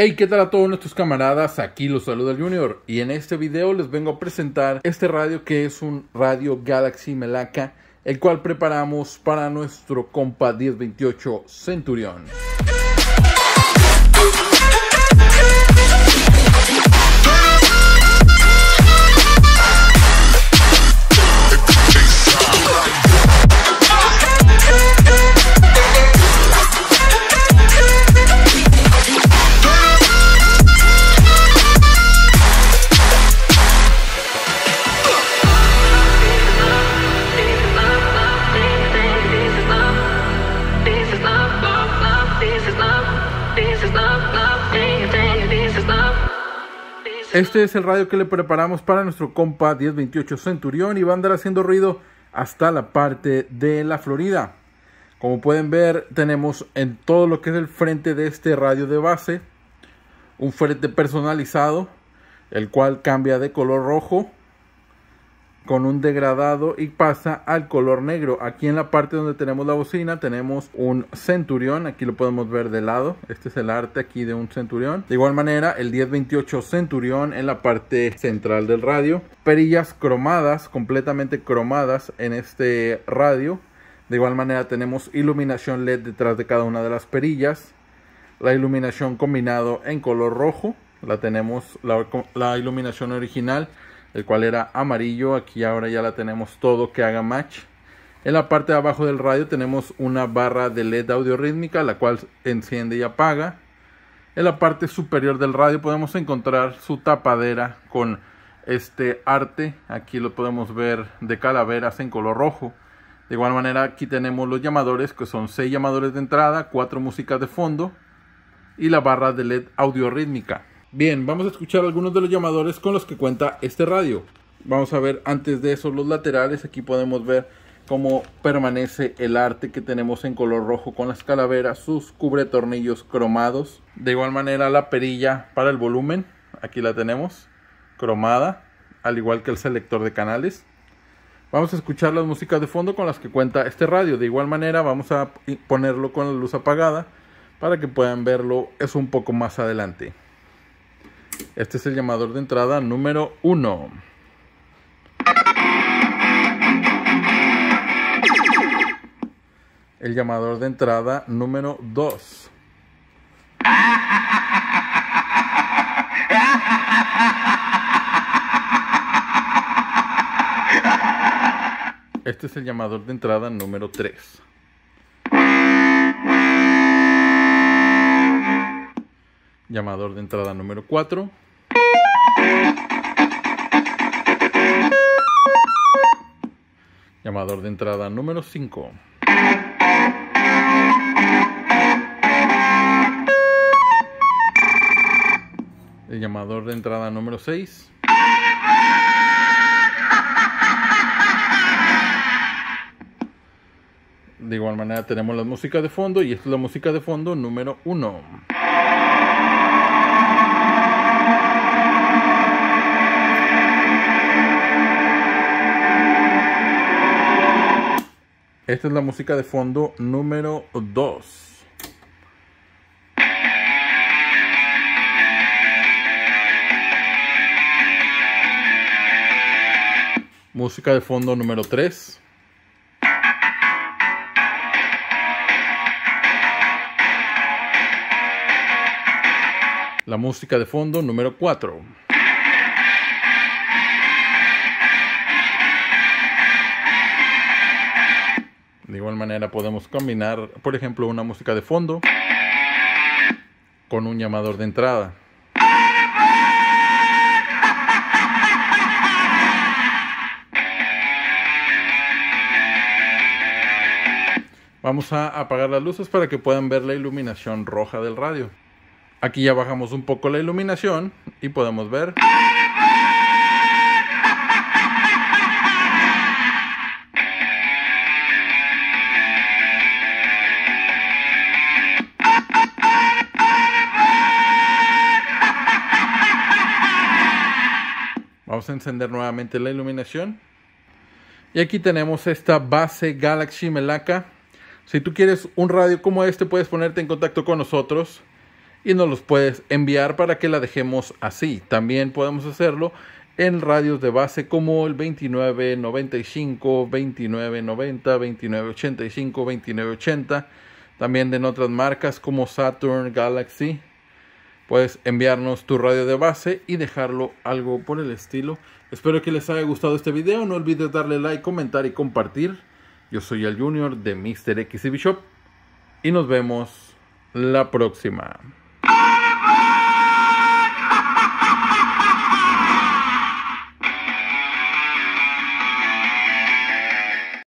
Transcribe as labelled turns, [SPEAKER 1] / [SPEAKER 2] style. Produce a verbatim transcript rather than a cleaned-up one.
[SPEAKER 1] Hey, ¿qué tal a todos nuestros camaradas? Aquí los saluda el Junior y en este video les vengo a presentar este radio que es un radio Galaxy Melaka, el cual preparamos para nuestro compa diez veintiocho Centurión. Este es el radio que le preparamos para nuestro compa diez veintiocho Centurión y va a andar haciendo ruido hasta la parte de la Florida. Como pueden ver, tenemos en todo lo que es el frente de este radio de base un frente personalizado, el cual cambia de color rojo con un degradado y pasa al color negro. Aquí en la parte donde tenemos la bocina tenemos un Centurión, aquí lo podemos ver de lado. Este es el arte aquí de un Centurión. De igual manera el diez veintiocho Centurión en la parte central del radio. Perillas cromadas, completamente cromadas en este radio. De igual manera tenemos iluminación L E D detrás de cada una de las perillas. La iluminación combinado en color rojo. La tenemos la, la iluminación original, el cual era amarillo. Aquí ahora ya la tenemos todo que haga match. En la parte de abajo del radio tenemos una barra de L E D audio rítmica, la cual enciende y apaga. En la parte superior del radio podemos encontrar su tapadera con este arte. Aquí lo podemos ver de calaveras en color rojo. De igual manera aquí tenemos los llamadores, que son seis llamadores de entrada, cuatro músicas de fondo y la barra de L E D audio rítmica. Bien, vamos a escuchar algunos de los llamadores con los que cuenta este radio. Vamos a ver antes de eso los laterales. Aquí podemos ver cómo permanece el arte que tenemos en color rojo con las calaveras, sus cubre tornillos cromados. De igual manera la perilla para el volumen, aquí la tenemos, cromada, al igual que el selector de canales. Vamos a escuchar las músicas de fondo con las que cuenta este radio. De igual manera vamos a ponerlo con la luz apagada para que puedan verlo eso un poco más adelante. Este es el llamador de entrada número uno. El llamador de entrada número dos. Este es el llamador de entrada número tres. Llamador de entrada número cuatro. Llamador de entrada número cinco. El llamador de entrada número seis. De igual manera tenemos la música de fondo y esta es la música de fondo número uno. Esta es la música de fondo número dos. Música de fondo número tres. La música de fondo número cuatro. De igual manera podemos combinar, por ejemplo, una música de fondo con un llamador de entrada. Vamos a apagar las luces para que puedan ver la iluminación roja del radio. Aquí ya bajamos un poco la iluminación y podemos ver. Vamos a encender nuevamente la iluminación. Y aquí tenemos esta base Galaxy Melaka. Si tú quieres un radio como este, puedes ponerte en contacto con nosotros. y nos los puedes enviar para que la dejemos así. También podemos hacerlo en radios de base como el veintinueve noventa y cinco, veintinueve noventa, veintinueve ochenta y cinco, veintinueve ochenta. También de otras marcas como Saturn, Galaxy. Puedes enviarnos tu radio de base y dejarlo algo por el estilo. Espero que les haya gustado este video. No olvides darle like, comentar y compartir. Yo soy el Junior de míster X C B Shop y nos vemos la próxima.